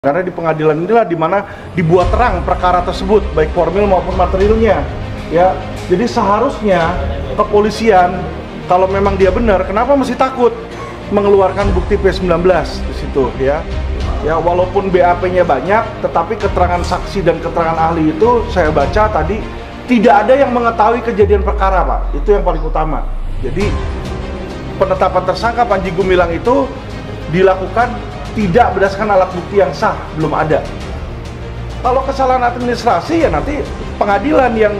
Karena di pengadilan inilah di mana dibuat terang perkara tersebut, baik formil maupun materialnya. Ya, jadi seharusnya kepolisian kalau memang dia benar, kenapa mesti takut mengeluarkan bukti P19 di situ ya? Ya, walaupun BAP-nya banyak, tetapi keterangan saksi dan keterangan ahli itu saya baca tadi tidak ada yang mengetahui kejadian perkara, Pak. Itu yang paling utama. Jadi penetapan tersangka Panji Gumilang itu dilakukan tidak berdasarkan alat bukti yang sah, belum ada. Kalau kesalahan administrasi ya nanti pengadilan yang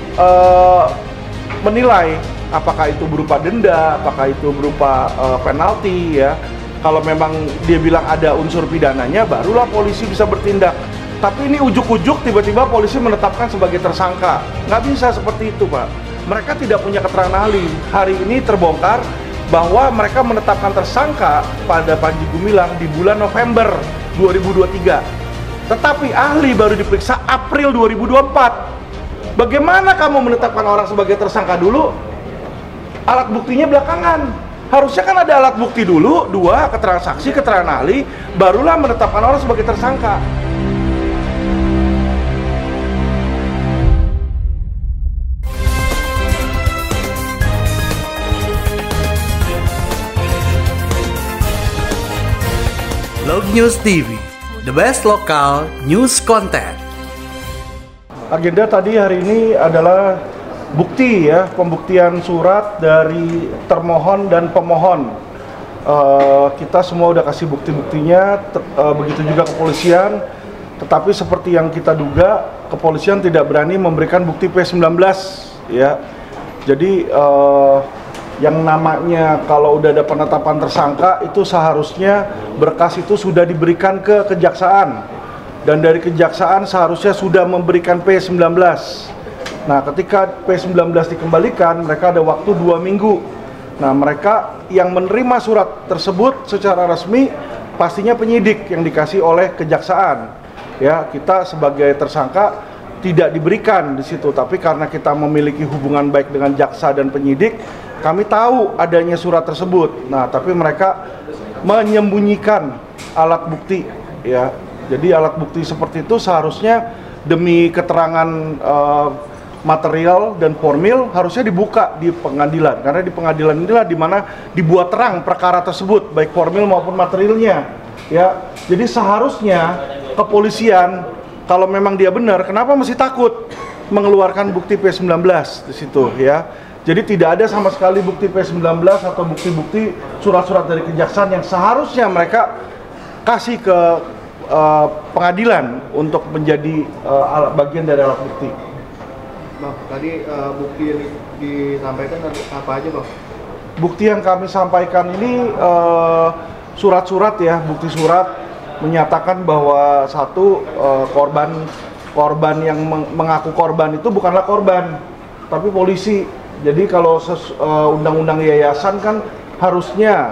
menilai apakah itu berupa denda, apakah itu berupa penalti ya. Kalau memang dia bilang ada unsur pidananya, barulah polisi bisa bertindak. Tapi ini ujuk-ujuk tiba-tiba polisi menetapkan sebagai tersangka. Nggak bisa seperti itu, Pak. Mereka tidak punya keterangan ahli. Hari ini terbongkar bahwa mereka menetapkan tersangka pada Panji Gumilang di bulan November 2023. Tetapi ahli baru diperiksa April 2024. Bagaimana kamu menetapkan orang sebagai tersangka dulu? Alat buktinya belakangan. Harusnya kan ada alat bukti dulu, dua, keterangan saksi, keterangan ahli, barulah menetapkan orang sebagai tersangka. Log News TV, the best local news content. Agenda tadi hari ini adalah bukti ya, pembuktian surat dari termohon dan pemohon. Kita semua udah kasih bukti-buktinya, begitu juga kepolisian. Tetapi seperti yang kita duga, kepolisian tidak berani memberikan bukti P19 ya. Jadi yang namanya kalau udah ada penetapan tersangka itu seharusnya berkas itu sudah diberikan ke kejaksaan, dan dari kejaksaan seharusnya sudah memberikan P19. Nah, ketika P19 dikembalikan, mereka ada waktu 2 minggu. Nah, mereka yang menerima surat tersebut secara resmi pastinya penyidik yang dikasih oleh kejaksaan. Ya, kita sebagai tersangka tidak diberikan di situ, tapi karena kita memiliki hubungan baik dengan jaksa dan penyidik, kami tahu adanya surat tersebut. Nah, tapi mereka menyembunyikan alat bukti ya. Jadi alat bukti seperti itu seharusnya demi keterangan material dan formil harusnya dibuka di pengadilan. Karena di pengadilan inilah di mana dibuat terang perkara tersebut, baik formil maupun materialnya. Ya. Jadi seharusnya kepolisian kalau memang dia benar, kenapa mesti takut mengeluarkan bukti P19 di situ ya? Jadi tidak ada sama sekali bukti P19 atau bukti-bukti surat-surat dari kejaksaan yang seharusnya mereka kasih ke pengadilan untuk menjadi bagian dari alat bukti. Bang, tadi bukti yang disampaikan apa aja, Bang? Bukti yang kami sampaikan ini surat-surat ya, bukti surat menyatakan bahwa satu korban yang mengaku korban itu bukanlah korban, tapi polisi. Jadi kalau undang-undang yayasan kan harusnya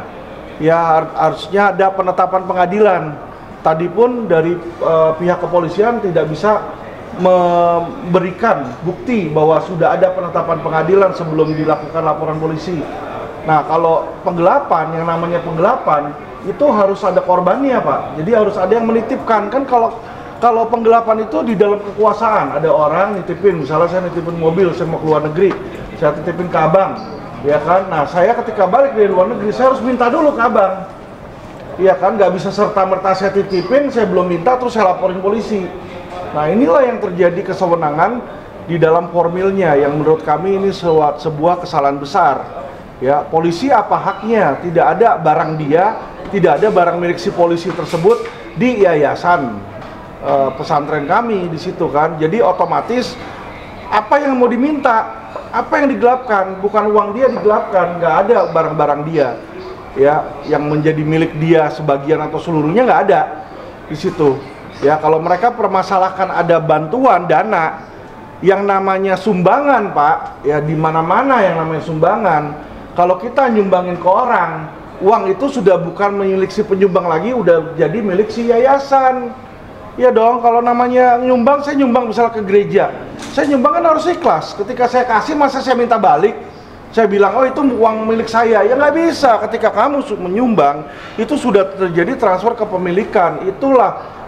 ada penetapan pengadilan. Tadi pun dari pihak kepolisian tidak bisa memberikan bukti bahwa sudah ada penetapan pengadilan sebelum dilakukan laporan polisi. Nah, kalau penggelapan, yang namanya penggelapan itu harus ada korbannya, Pak. Jadi harus ada yang menitipkan. Kan kalau penggelapan itu di dalam kekuasaan, ada orang nitipin, misalnya saya nitipin mobil, saya mau keluar negeri, saya titipin ke abang, ya kan? Nah, saya ketika balik dari luar negeri, saya harus minta dulu ke abang, ya kan? Nggak bisa serta-merta saya titipin, saya belum minta, terus saya laporin polisi. Nah, inilah yang terjadi kesewenangan di dalam formilnya, yang menurut kami ini sebuah kesalahan besar. Ya, polisi apa haknya? Tidak ada barang dia, tidak ada barang milik si polisi tersebut di yayasan pesantren kami di situ kan. Jadi otomatis apa yang mau diminta, apa yang digelapkan, bukan uang dia digelapkan, nggak ada barang-barang dia ya yang menjadi milik dia sebagian atau seluruhnya, nggak ada di situ ya. Kalau mereka permasalahkan ada bantuan dana yang namanya sumbangan, Pak, ya di mana-mana yang namanya sumbangan. Kalau kita nyumbangin ke orang, uang itu sudah bukan milik si penyumbang lagi, udah jadi milik si yayasan. Ya dong, kalau namanya nyumbang, saya nyumbang misalnya ke gereja, saya nyumbang kan harus ikhlas. Ketika saya kasih, masa saya minta balik? Saya bilang, oh itu uang milik saya. Ya nggak bisa, ketika kamu menyumbang, itu sudah terjadi transfer kepemilikan. Itulah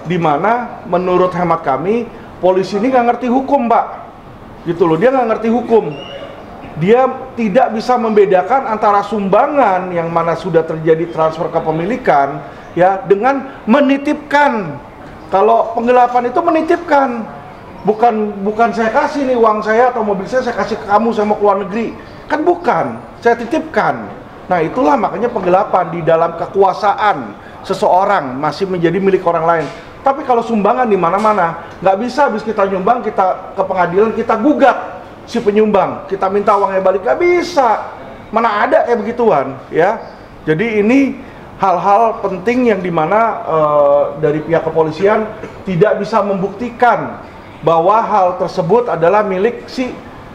di mana menurut hemat kami polisi ini nggak ngerti hukum, Pak. Gitu loh, dia nggak ngerti hukum. Dia tidak bisa membedakan antara sumbangan yang mana sudah terjadi transfer kepemilikan ya dengan menitipkan. Kalau penggelapan itu menitipkan, bukan saya kasih nih uang saya atau mobil saya kasih ke kamu, saya mau keluar negeri, kan bukan, saya titipkan. Nah itulah makanya penggelapan di dalam kekuasaan seseorang masih menjadi milik orang lain. Tapi kalau sumbangan di mana-mana, nggak bisa habis kita nyumbang kita ke pengadilan kita gugat si penyumbang, kita minta uangnya balik, nggak bisa. Mana ada kayak begituan ya. Jadi ini hal-hal penting yang dimana dari pihak kepolisian tidak bisa membuktikan bahwa hal tersebut adalah milik si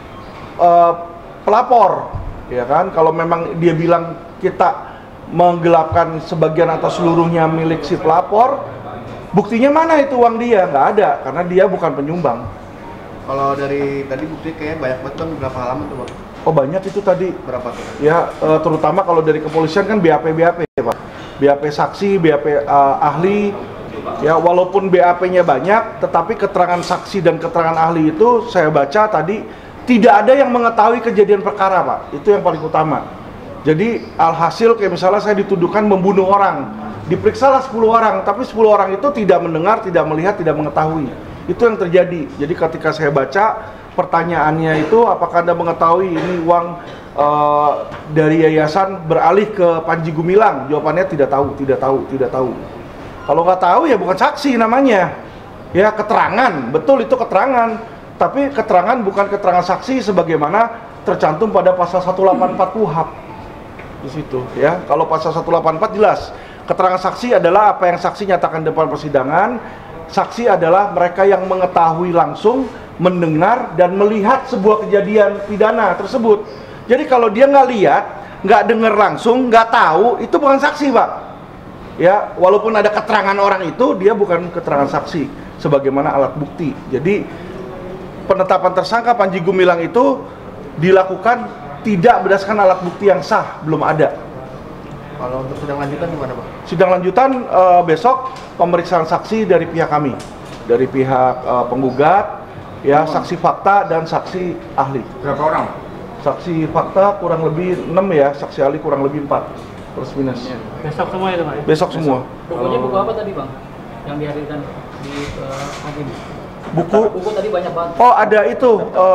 pelapor, ya kan? Kalau memang dia bilang kita menggelapkan sebagian atau seluruhnya milik si pelapor, buktinya mana itu uang dia? Nggak ada, karena dia bukan penyumbang. Kalau dari tadi bukti kayaknya banyak banget Bang, berapa halaman tuh Bang? Oh banyak itu tadi. Berapa tuh? Ya terutama kalau dari kepolisian kan BAP ya Pak. BAP saksi, BAP ahli. Ya walaupun BAP-nya banyak, tetapi keterangan saksi dan keterangan ahli itu saya baca tadi tidak ada yang mengetahui kejadian perkara, Pak. Itu yang paling utama. Jadi alhasil kayak misalnya saya dituduhkan membunuh orang, diperiksalah 10 orang, tapi 10 orang itu tidak mendengar, tidak melihat, tidak mengetahui. Itu yang terjadi. Jadi ketika saya baca pertanyaannya itu, apakah Anda mengetahui ini uang dari yayasan beralih ke Panji Gumilang? Jawabannya tidak tahu, tidak tahu, tidak tahu. Kalau nggak tahu ya bukan saksi namanya. Ya keterangan, betul itu keterangan. Tapi keterangan bukan keterangan saksi sebagaimana tercantum pada pasal 184 KUHP. Di situ ya. Kalau pasal 184 jelas. Keterangan saksi adalah apa yang saksi nyatakan depan persidangan. Saksi adalah mereka yang mengetahui langsung, mendengar dan melihat sebuah kejadian pidana tersebut. Jadi kalau dia nggak lihat, nggak dengar langsung, nggak tahu, itu bukan saksi, Pak. Ya, walaupun ada keterangan orang itu, dia bukan keterangan saksi sebagaimana alat bukti. Jadi penetapan tersangka Panji Gumilang itu dilakukan tidak berdasarkan alat bukti yang sah, belum ada. Kalau untuk sidang lanjutan gimana Pak? Sidang lanjutan besok pemeriksaan saksi dari pihak kami, dari pihak penggugat, ya saksi fakta dan saksi ahli. Berapa orang? Saksi fakta kurang lebih 6 ya, saksi ahli kurang lebih 4 plus minus. Besok semua itu Pak? Besok semua. Bukunya buku apa tadi Bang? Yang dihadirkan di hakim? Buku tadi banyak banget. Oh ada itu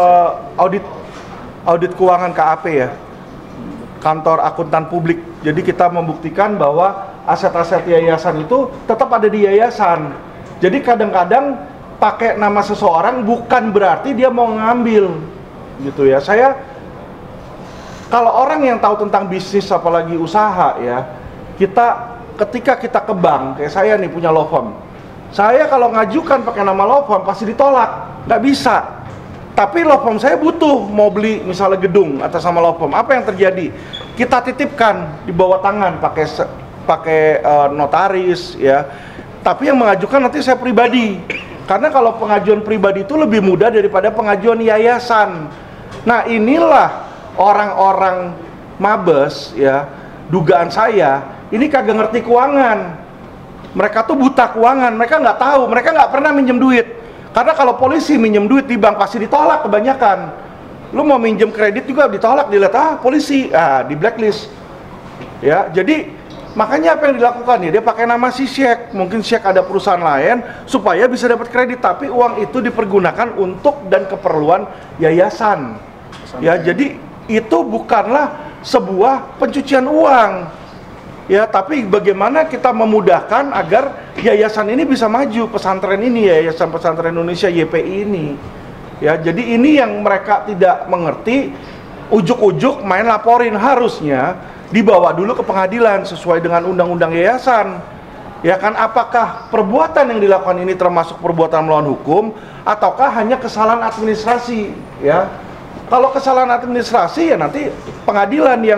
audit keuangan KAP ya, kantor akuntan publik. Jadi kita membuktikan bahwa aset-aset yayasan itu tetap ada di yayasan. Jadi kadang-kadang pakai nama seseorang bukan berarti dia mau ngambil gitu ya. Saya kalau orang yang tahu tentang bisnis apalagi usaha ya, ketika kita ke bank, kayak saya nih punya law firm, saya kalau ngajukan pakai nama law firm pasti ditolak, nggak bisa. Tapi law firm saya butuh mau beli misalnya gedung atas nama law firm, apa yang terjadi? Kita titipkan di bawah tangan pakai notaris ya. Tapi yang mengajukan nanti saya pribadi. Karena kalau pengajuan pribadi itu lebih mudah daripada pengajuan yayasan. Nah, inilah orang-orang mabes ya, dugaan saya, ini kagak ngerti keuangan. Mereka tuh buta keuangan, mereka nggak tahu, mereka nggak pernah minjem duit. Karena kalau polisi minjem duit di bank pasti ditolak kebanyakan. Lu mau minjem kredit juga ditolak, dilihat polisi, di blacklist. Ya, jadi makanya apa yang dilakukan ya, dia pakai nama si Syek, mungkin Syek ada perusahaan lain supaya bisa dapat kredit, tapi uang itu dipergunakan untuk dan keperluan yayasan. Ya, jadi itu bukanlah sebuah pencucian uang. Ya, tapi bagaimana kita memudahkan agar yayasan ini bisa maju, pesantren ini, Yayasan Pesantren Indonesia YPI ini. Ya, jadi ini yang mereka tidak mengerti, ujuk-ujuk main laporin, harusnya dibawa dulu ke pengadilan sesuai dengan undang-undang yayasan. Ya kan, apakah perbuatan yang dilakukan ini termasuk perbuatan melawan hukum ataukah hanya kesalahan administrasi, ya. Kalau kesalahan administrasi ya nanti pengadilan yang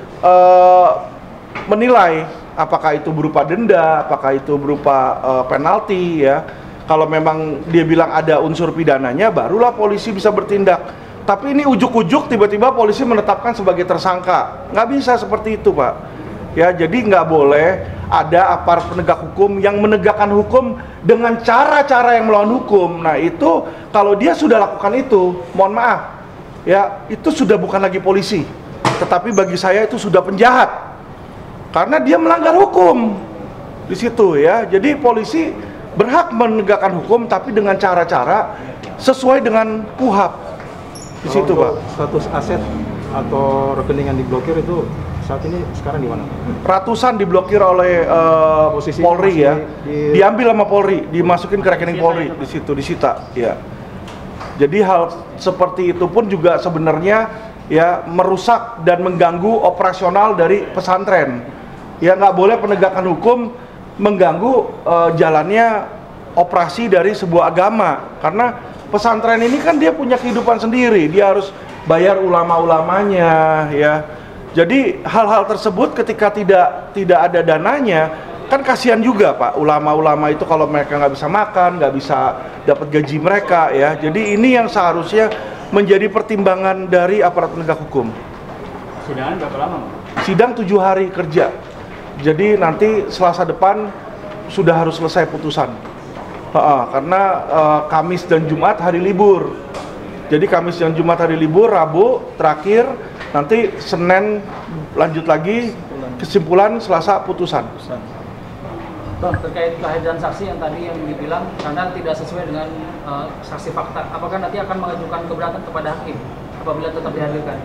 menilai apakah itu berupa denda, apakah itu berupa penalti ya. Kalau memang dia bilang ada unsur pidananya, barulah polisi bisa bertindak. Tapi ini ujuk-ujuk tiba-tiba polisi menetapkan sebagai tersangka. Nggak bisa seperti itu, Pak. Ya, jadi nggak boleh ada aparat penegak hukum yang menegakkan hukum dengan cara-cara yang melawan hukum. Nah itu kalau dia sudah lakukan itu, mohon maaf ya, itu sudah bukan lagi polisi, tetapi bagi saya itu sudah penjahat karena dia melanggar hukum di situ ya. Jadi polisi berhak menegakkan hukum tapi dengan cara-cara sesuai dengan KUHP di situ, Pak. Status aset atau rekening yang diblokir itu saat ini sekarang di mana? Ratusan diblokir oleh Polri ya, diambil sama Polri, dimasukin ke rekening Polri di situ, disita ya. Jadi hal seperti itu pun juga sebenarnya ya merusak dan mengganggu operasional dari pesantren. Ya nggak boleh penegakan hukum mengganggu jalannya operasi dari sebuah agama, karena pesantren ini kan dia punya kehidupan sendiri, dia harus bayar ulama-ulamanya ya. Jadi hal-hal tersebut ketika tidak ada dananya, kan kasihan juga Pak, ulama-ulama itu kalau mereka nggak bisa makan, nggak bisa dapat gaji mereka ya. Jadi ini yang seharusnya menjadi pertimbangan dari aparat penegak hukum. Sidangan berapa lama? Sidang 7 hari kerja. Jadi nanti Selasa depan sudah harus selesai putusan. Karena Kamis dan Jumat hari libur. Jadi Kamis dan Jumat hari libur, Rabu terakhir, nanti Senin lanjut lagi, kesimpulan Selasa putusan. Bang, terkait kehadiran saksi yang tadi yang dibilang karena tidak sesuai dengan saksi fakta, apakah nanti akan mengajukan keberatan kepada hakim apabila tetap dihadirkan?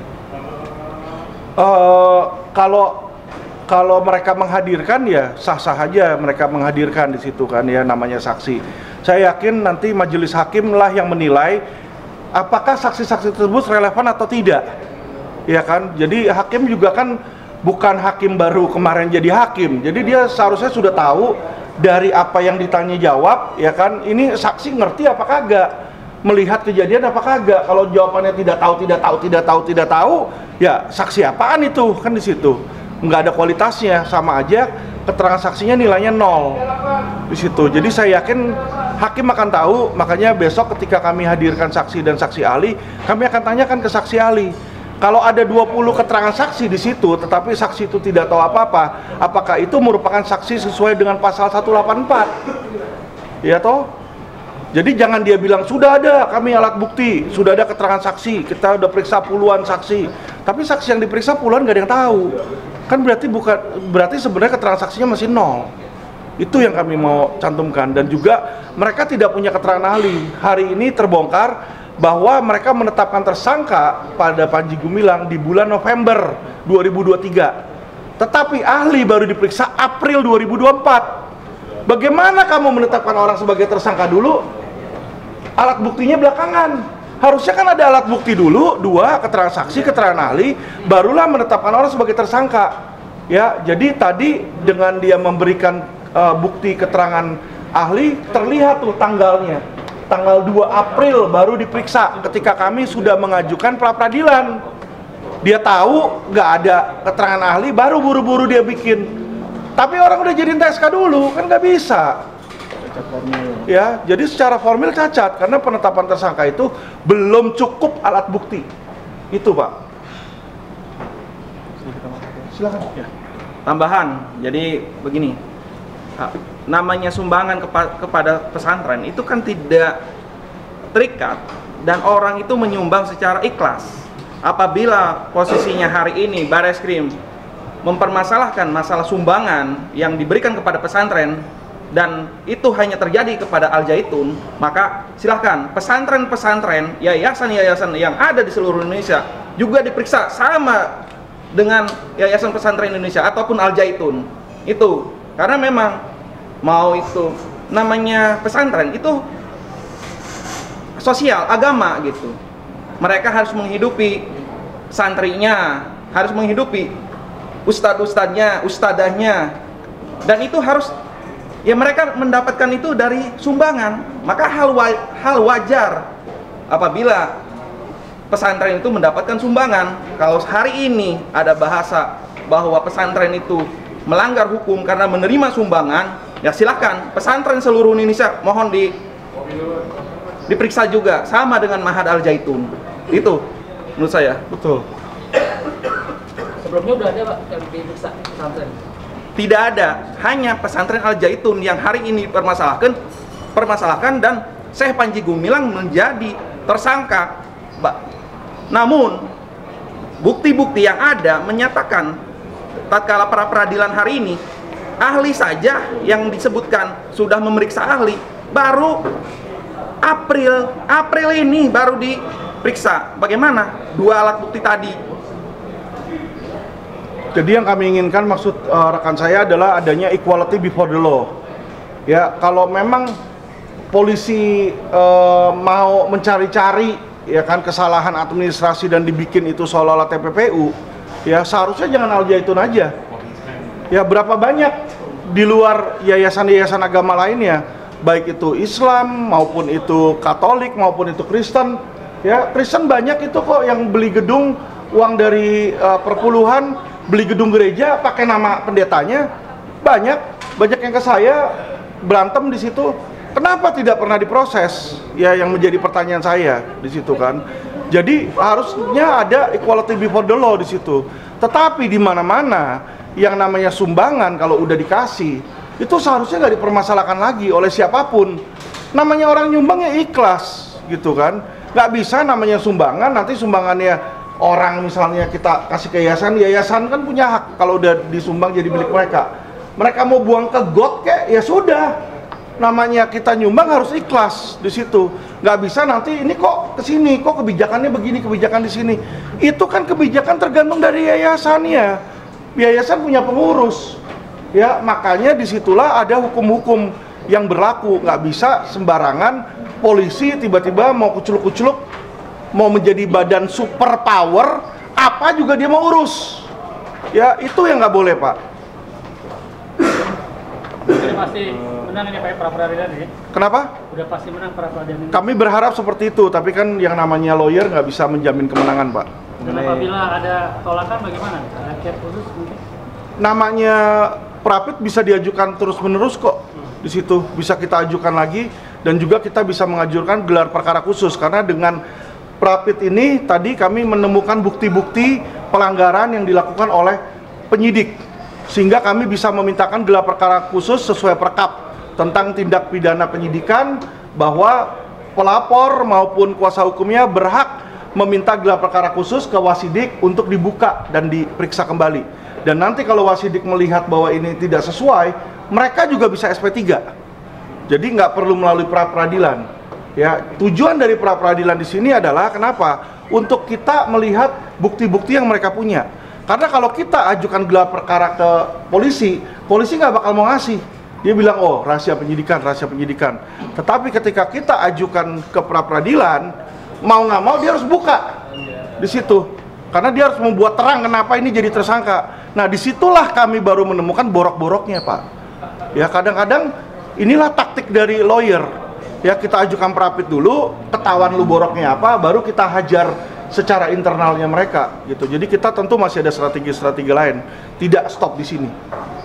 Kalau mereka menghadirkan ya sah-sah aja mereka menghadirkan di situ kan ya, namanya saksi. Saya yakin nanti majelis hakim lah yang menilai apakah saksi-saksi tersebut relevan atau tidak. Ya kan? Jadi hakim juga kan bukan hakim baru kemarin jadi hakim. Jadi dia seharusnya sudah tahu dari apa yang ditanya jawab, ya kan? Ini saksi ngerti apa kagak? Melihat kejadian apa kagak? Kalau jawabannya tidak tahu, ya saksi apaan itu? Kan di situ. Nggak ada kualitasnya, sama aja keterangan saksinya nilainya 0 di situ. Jadi saya yakin hakim akan tahu, makanya besok ketika kami hadirkan saksi dan saksi ahli, kami akan tanyakan ke saksi ahli. Kalau ada 20 keterangan saksi di situ, tetapi saksi itu tidak tahu apa-apa, apakah itu merupakan saksi sesuai dengan pasal 184? Ya toh? Jadi jangan dia bilang, sudah ada kami alat bukti, sudah ada keterangan saksi, kita udah periksa puluhan saksi. Tapi saksi yang diperiksa puluhan gak ada yang tahu. Kan berarti sebenarnya keterangan saksinya masih 0. Itu yang kami mau cantumkan. Dan juga mereka tidak punya keterangan ahli. Hari ini terbongkar bahwa mereka menetapkan tersangka pada Panji Gumilang di bulan November 2023. Tetapi ahli baru diperiksa April 2024. Bagaimana kamu menetapkan orang sebagai tersangka dulu? Alat buktinya belakangan. Harusnya kan ada alat bukti dulu, 2 keterangan saksi, keterangan ahli, barulah menetapkan orang sebagai tersangka. Ya, jadi tadi dengan dia memberikan bukti keterangan ahli, terlihat tuh tanggalnya. Tanggal 2 April baru diperiksa ketika kami sudah mengajukan pra-peradilan. Dia tahu nggak ada keterangan ahli, baru buru-buru dia bikin. Tapi orang udah jadiin TSK dulu, kan nggak bisa. Ya, jadi secara formil cacat karena penetapan tersangka itu belum cukup alat bukti. Itu, Pak. Silakan. Ya. Tambahan, jadi begini. Namanya sumbangan kepada pesantren itu kan tidak terikat dan orang itu menyumbang secara ikhlas. Apabila posisinya hari ini Bareskrim mempermasalahkan masalah sumbangan yang diberikan kepada pesantren dan itu hanya terjadi kepada Al Zaitun, maka silahkan pesantren-pesantren, yayasan-yayasan yang ada di seluruh Indonesia juga diperiksa sama dengan Yayasan Pesantren Indonesia ataupun Al Zaitun. Itu karena memang mau itu namanya pesantren itu sosial, agama gitu. Mereka harus menghidupi santrinya, harus menghidupi ustadz-ustadznya, ustadahnya, dan itu harus ya mereka mendapatkan itu dari sumbangan. Maka hal wajar apabila pesantren itu mendapatkan sumbangan. Kalau hari ini ada bahasa bahwa pesantren itu melanggar hukum karena menerima sumbangan, ya silahkan pesantren seluruh Indonesia mohon diperiksa juga sama dengan Mahad Al Zaitun. Itu menurut saya. Betul. Sebelumnya udah ada Pak yang diperiksa pesantren? Tidak ada, hanya pesantren Al Zaitun yang hari ini permasalahkan dan Syekh Panji Gumilang menjadi tersangka. Namun bukti-bukti yang ada menyatakan tatkala pra peradilan hari ini, ahli saja yang disebutkan sudah memeriksa ahli baru April ini baru diperiksa. Bagaimana 2 alat bukti tadi? Jadi yang kami inginkan, maksud rekan saya adalah adanya equality before the law. Ya, kalau memang polisi mau mencari-cari ya kan kesalahan administrasi dan dibikin itu seolah-olah TPPU, ya seharusnya jangan Al Zaitun aja. Ya, berapa banyak di luar yayasan-yayasan agama lainnya, baik itu Islam maupun itu Katolik maupun itu Kristen. Ya, Kristen banyak itu kok yang beli gedung, uang dari perpuluhan, beli gedung gereja pakai nama pendetanya. Banyak yang ke saya berantem di situ. Kenapa tidak pernah diproses? Ya, yang menjadi pertanyaan saya di situ kan. Jadi harusnya ada equality before the law di situ. Tetapi di mana-mana yang namanya sumbangan kalau udah dikasih itu seharusnya nggak dipermasalahkan lagi oleh siapapun. Namanya orang nyumbang ya ikhlas gitu kan. Nggak bisa namanya sumbangan, nanti sumbangannya orang misalnya kita kasih ke yayasan kan punya hak kalau udah disumbang jadi milik mereka. Mereka mau buang ke got kayak ya sudah. Namanya kita nyumbang harus ikhlas di situ. Nggak bisa nanti ini kok kesini, kok kebijakannya begini, kebijakan di sini. Itu kan kebijakan tergantung dari yayasannya. Yayasan punya pengurus. Ya, makanya disitulah ada hukum-hukum yang berlaku. Nggak bisa sembarangan polisi tiba-tiba mau kuculuk-kuculuk, mau menjadi badan super power, apa juga dia mau urus. Ya, itu yang nggak boleh, Pak. Udah pasti menang ini Pak pra peradilan ini. Kenapa? Udah pasti menang pra peradilan ini. Kami berharap seperti itu, tapi kan yang namanya lawyer nggak bisa menjamin kemenangan, Pak. Dan apabila ada tolakan bagaimana? Ada kiat khusus mungkin? Namanya Prapit bisa diajukan terus-menerus kok. Di situ bisa kita ajukan lagi dan juga kita bisa mengajukan gelar perkara khusus karena dengan Prapit ini tadi kami menemukan bukti-bukti pelanggaran yang dilakukan oleh penyidik. Sehingga kami bisa memintakan gelar perkara khusus sesuai perkap tentang tindak pidana penyidikan bahwa pelapor maupun kuasa hukumnya berhak meminta gelar perkara khusus ke Wasidik untuk dibuka dan diperiksa kembali. Dan nanti kalau Wasidik melihat bahwa ini tidak sesuai, mereka juga bisa SP3. Jadi nggak perlu melalui pra peradilan. Ya, tujuan dari pra peradilan di sini adalah kenapa? Untuk kita melihat bukti-bukti yang mereka punya. Karena kalau kita ajukan gelar perkara ke polisi, polisi nggak bakal mau ngasih. Dia bilang, oh rahasia penyidikan, rahasia penyidikan. Tetapi ketika kita ajukan ke pra peradilan, mau nggak mau dia harus buka di situ. Karena dia harus membuat terang kenapa ini jadi tersangka. Nah, disitulah kami baru menemukan borok-boroknya, Pak. Ya, kadang-kadang inilah taktik dari lawyer. Ya, kita ajukan Prapit dulu, ketahuan lu boroknya apa, baru kita hajar secara internalnya mereka gitu. Jadi kita tentu masih ada strategi-strategi lain, tidak stop di sini.